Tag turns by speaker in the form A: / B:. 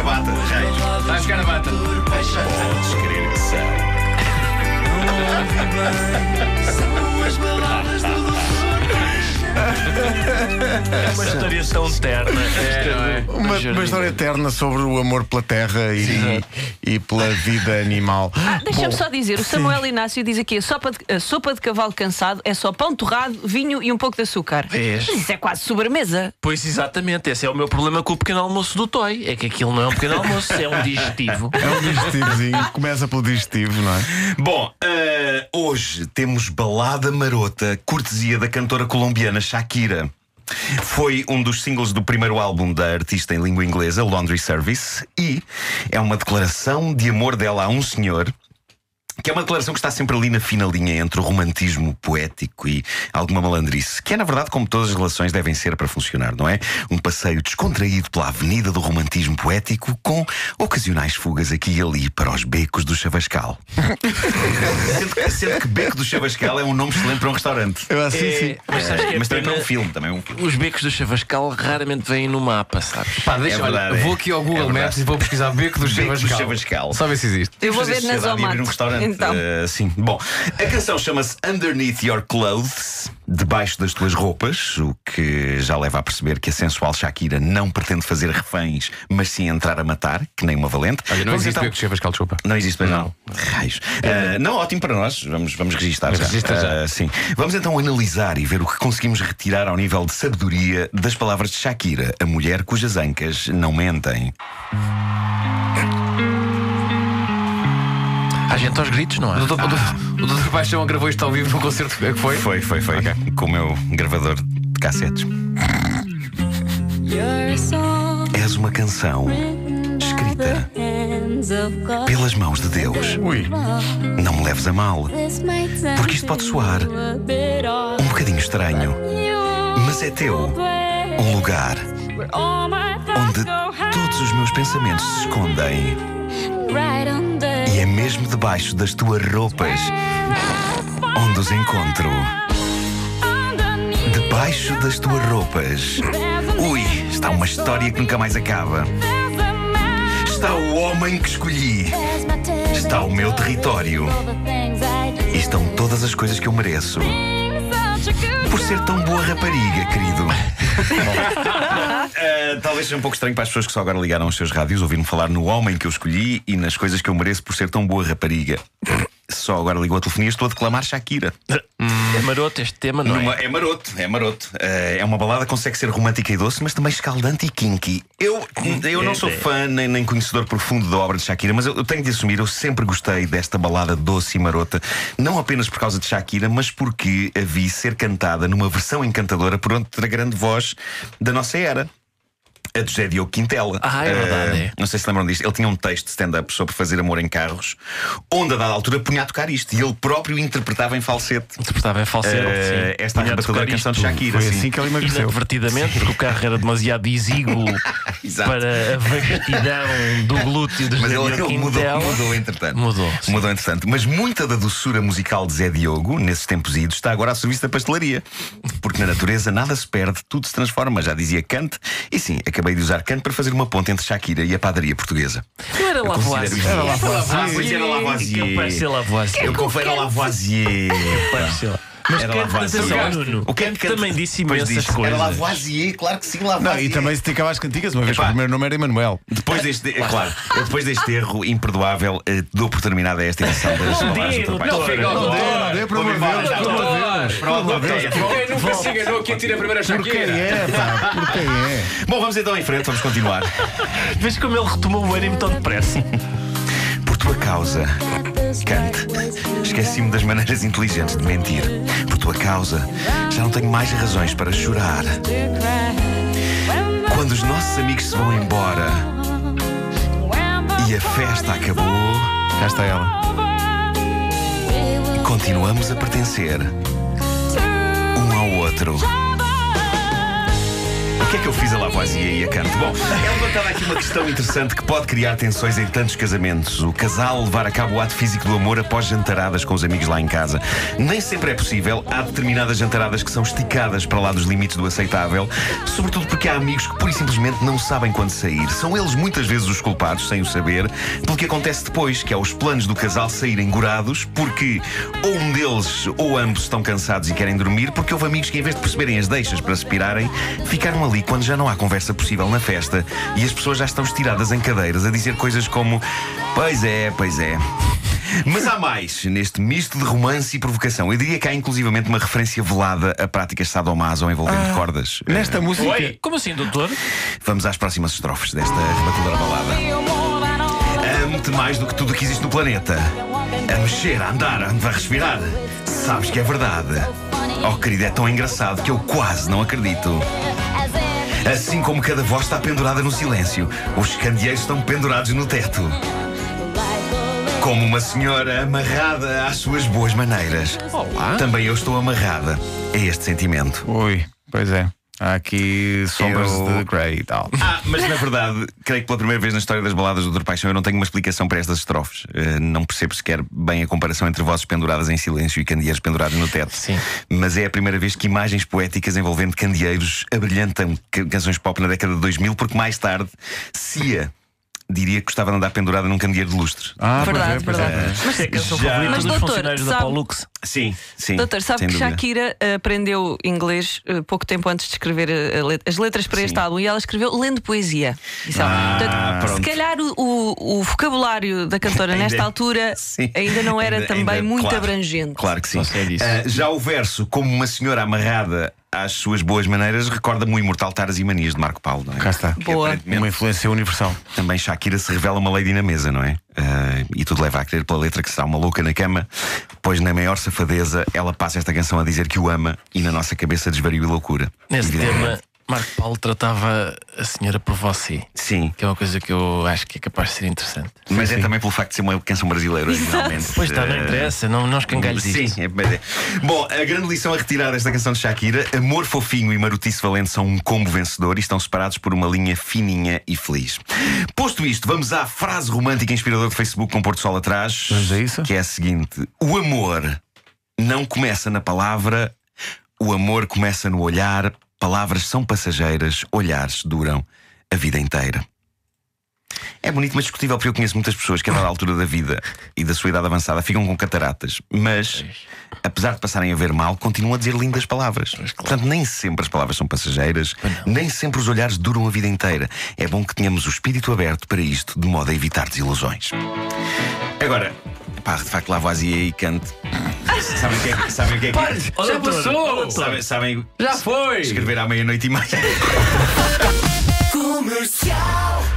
A: bata, raios.
B: Vai buscar a bata.
A: Podes crer que são.
C: São as baladas do doutor.
D: É uma história tão terna.
E: Uma história eterna sobre o amor pela terra e pela vida animal.
F: Deixa-me só dizer, o Samuel Inácio diz aqui: a sopa de cavalo cansado é só pão torrado, vinho e um pouco de açúcar.
D: Vês?
F: Mas isso é quase sobremesa.
D: Pois exatamente, esse é o meu problema com o pequeno almoço do Toy. É que aquilo não é um pequeno almoço, é um digestivo.
E: É um digestivozinho, começa pelo digestivo, não é?
A: Bom, hoje temos balada marota, cortesia da cantora colombiana Shakira. Foi um dos singles do primeiro álbum da artista em língua inglesa, Laundry Service, e é uma declaração de amor dela a um senhor, que é uma declaração que está sempre ali na fina linha entre o romantismo poético e alguma malandrice, que é na verdade como todas as relações devem ser para funcionar, não é? Um passeio descontraído pela avenida do romantismo poético, com ocasionais fugas aqui e ali para os becos do Chavascal. Sendo que Beco do Chavascal é um nome excelente para um restaurante.
E: Eu assim, sim.
D: Mas sabes que
A: Mas também
D: pena-
A: para um filme, também é um filme.
D: Os becos do Chavascal raramente vêm no mapa, sabes?
B: Pá, deixa,
A: É verdade,
B: olha,
A: é.
B: vou aqui ao Google
A: É verdade.
B: Maps e vou pesquisar beco do
A: Beco do
B: Chavascal.
A: Chavascal.
B: Só ver se existe.
F: Eu vou
A: Fazer
F: ver na
A: sociedade e abrir um
F: Zoomate.
A: restaurante.
F: Então.
A: Sim. Bom, a canção chama-se Underneath Your Clothes, debaixo das tuas roupas, o que já leva a perceber que a sensual Shakira não pretende fazer reféns, mas sim entrar a matar, que nem uma valente.
B: Olha, não
A: Vamos
B: existe
A: então-
B: beco do Chavascal, desculpa.
A: Não existe, mas não. Raios. Não, ótimo para nós. Vamos registar já.
B: Registra já.
A: Sim. Vamos então analisar e ver o que conseguimos retirar ao nível de sabedoria das palavras de Shakira, a mulher cujas ancas não mentem.
D: Há gente aos gritos, não é?
B: O Dr. Paixão gravou isto ao vivo num concerto que foi?
A: Foi. Com o meu gravador de cassetes. És uma canção escrita pelas mãos de Deus.
E: Ui.
A: Não me leves a mal, porque isto pode soar um bocadinho estranho, mas é teu um lugar onde todos os meus pensamentos se escondem. E é mesmo debaixo das tuas roupas onde os encontro. Debaixo das tuas roupas. Ui, está uma história que nunca mais acaba. Está o homem que escolhi. Está o meu território. E estão todas as coisas que eu mereço. Por ser tão boa rapariga, querido. Talvez seja um pouco estranho para as pessoas que só agora ligaram os seus rádios ouvir-me falar no homem que eu escolhi e nas coisas que eu mereço por ser tão boa rapariga. Só agora ligou a telefonia e estou a declamar Shakira.
D: É maroto este tema, não é?
A: É maroto. É uma balada que consegue ser romântica e doce, mas também escaldante e kinky. Eu não sou fã nem conhecedor profundo da obra de Shakira, mas eu tenho de assumir, eu sempre gostei desta balada doce e marota, não apenas por causa de Shakira, mas porque a vi ser cantada numa versão encantadora por outra grande voz da nossa era. A de José Diogo Quintela.
D: É verdade, é.
A: Não sei se lembram disto. Ele tinha um texto de stand-up sobre fazer amor em carros, onde a dada altura punha a tocar isto e ele próprio interpretava em falsete.
D: Interpretava em falsete, sim.
A: Esta
D: Punha a
A: arrebatadora
D: tocar
A: canção de
D: isto
A: Shakira.
E: Foi
A: sim.
E: assim que ele emagreceu.
D: inadvertidamente, porque o carro era demasiado exíguo
A: Exato.
D: para a vastidão do glúteo de
A: Mas
D: José
A: ele
D: Diogo Quintela.
A: mudou entretanto.
D: Mudou, sim.
A: Mudou entretanto. Mas muita da doçura musical de Zé Diogo, nesses tempos idos, está agora a serviço da pastelaria. Porque na natureza nada se perde, tudo se transforma. Já dizia Kant. E sim, acabei de usar Kant para fazer uma ponte entre Shakira e a padaria portuguesa.
D: Não era Lavoisier.
A: Era
E: Lavoisier.
A: Pois era Lavoisier.
D: Que parece Lavoisier.
A: Eu confiro a Lavoisier.
D: Parece lá. Mas
A: Era
D: Kant,
A: Lavoisier.
D: atenção, Nuno,
A: O
D: Kant também disse
A: Pois
D: imensas
A: disse.
D: coisas.
A: Era Lavoisier, claro que sim,
E: Não,
A: Lavoisier.
E: e também se dedicava às cantigas, uma vez que o
A: Epá.
E: primeiro nome era Emanuel.
A: Depois deste, claro, depois deste erro imperdoável, dou por terminada esta edição das palavras do Dr. Paixão.
E: Não dê, por amor de Deus, por amor de Deus.
A: Pronto,
B: Quem nunca se enganou que atira a primeira
E: Por quem
B: Shakira?
E: é, pá? Por quem é?
A: Bom, vamos então em frente, vamos continuar.
D: Vês como ele retomou o ânimo tão depressa.
A: Por tua causa, Kant, esqueci-me das maneiras inteligentes de mentir. Por tua causa, já não tenho mais razões para chorar. Quando os nossos amigos se vão embora e a festa acabou,
E: Cá está ela.
A: continuamos a pertencer um ao outro. O que é que eu fiz a Lavoisier e a Kant? Bom, é levantada aqui uma questão interessante que pode criar tensões em tantos casamentos. O casal levar a cabo o ato físico do amor após jantaradas com os amigos lá em casa. Nem sempre é possível. Há determinadas jantaradas que são esticadas para lá dos limites do aceitável, sobretudo porque há amigos que pura e simplesmente não sabem quando sair. São eles muitas vezes os culpados, sem o saber, pelo que acontece depois, que é os planos do casal saírem gorados, porque ou um deles ou ambos estão cansados e querem dormir, porque houve amigos que, em vez de perceberem as deixas para se pirarem, ficaram ali quando já não há conversa possível na festa e as pessoas já estão estiradas em cadeiras a dizer coisas como: pois é, pois é. Mas há mais neste misto de romance e provocação. Eu diria que há inclusivamente uma referência velada a práticas sadomaso envolvendo cordas.
E: Nesta música.
D: Oi, como assim, doutor?
A: Vamos às próximas estrofes desta rebatedora balada. Amo-te mais do que tudo o que existe no planeta. A mexer, a andar, a respirar. Sabes que é verdade. Oh, querido, é tão engraçado que eu quase não acredito. Assim como cada voz está pendurada no silêncio, os candeeiros estão pendurados no teto. Como uma senhora amarrada às suas boas maneiras.
D: Olá.
A: Também eu estou amarrada a este sentimento.
E: Ui, pois é. Há aqui sombras
A: Eu-
E: de Grey e tal.
A: Mas na verdade, creio que pela primeira vez na história das baladas do Dr. Paixão eu não tenho uma explicação para estas estrofes. Não percebo sequer bem a comparação entre vozes penduradas em silêncio e candeeiros pendurados no teto.
D: Sim.
A: Mas é a primeira vez que imagens poéticas envolvendo candeeiros abrilhantam canções pop na década de 2000, porque mais tarde Cia diria que gostava de andar pendurada num candeeiro de lustre.
F: Verdade,
E: pois é.
F: verdade.
D: Mas é a canção
A: Já-
D: favorita
F: Mas,
D: dos
F: doutor,
D: funcionários da
F: sabe-
D: Pollux.
A: Sim, sim.
F: Doutor, sabe
A: sem
F: que
A: dúvida.
F: Shakira aprendeu inglês pouco tempo antes de escrever as letras para
A: Sim.
F: este álbum e ela escreveu lendo poesia. Isso é
A: pronto.
F: se calhar o vocabulário da cantora
A: Ainda-
F: nesta altura
A: Sim.
F: ainda não era
A: Ainda-
F: também
A: ainda-
F: muito
A: claro,
F: abrangente.
A: Claro que sim.
D: Só sei disso.
A: Já o verso, como uma senhora amarrada às suas boas maneiras, recorda-me o imortal Taras e Manias de Marco Paulo, não é?
E: Cá está.
A: Que
F: Boa.
A: aparentemente
E: Uma influência universal.
A: também Shakira se revela uma lady na mesa, não é? E tudo leva a crer pela letra que será uma louca na cama, pois na maior safadeza ela passa esta canção a dizer que o ama e na nossa cabeça desvario e loucura.
D: Nesse
A: Evidentemente.
D: tema, Marco Paulo tratava a senhora por você,
A: Sim,
D: que é uma coisa que eu acho que é capaz de ser interessante.
A: mas é também pelo facto de ser uma canção brasileira originalmente.
D: Pois está, não interessa, não escangalhes isto.
A: Sim, mas é. Bom, a grande lição a retirar desta canção de Shakira: amor fofinho e marotice valente são um combo vencedor e estão separados por uma linha fininha e feliz. Posto isto, vamos à frase romântica inspiradora de Facebook com Porto Sol atrás.
E: Vamos a isso?
A: Que é a seguinte: o amor não começa na palavra, o amor começa no olhar. Palavras são passageiras, olhares duram a vida inteira. É bonito, mas discutível, porque eu conheço muitas pessoas que a dada altura da vida e da sua idade avançada ficam com cataratas, mas apesar de passarem a ver mal, continuam a dizer lindas palavras. Portanto, nem sempre as palavras são passageiras, nem sempre os olhares duram a vida inteira. É bom que tenhamos o espírito aberto para isto, de modo a evitar desilusões. Agora, pá, de facto, Lavoisier e Kant sabem o que é que
D: Já passou!
A: sabem
D: Já foi!
A: escrever à meia-noite e meia.
C: Comercial.